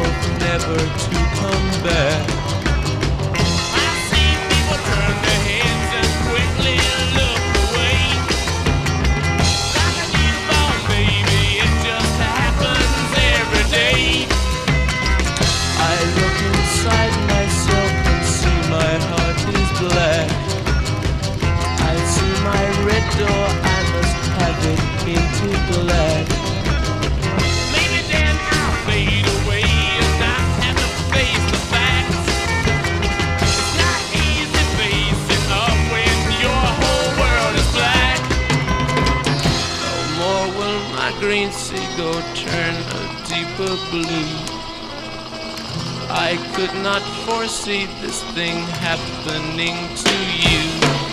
both never to come back. I see people turn their heads and quickly look away. Like a newborn baby, it just happens every day. I look inside myself and see my heart is black. I see my red door, I must have it painted black. Maybe then I'll fade away and not have to face the facts. It's not easy facing up when your whole world is black. No more will my green seagull turn a deeper blue. I could not foresee this thing happening to you.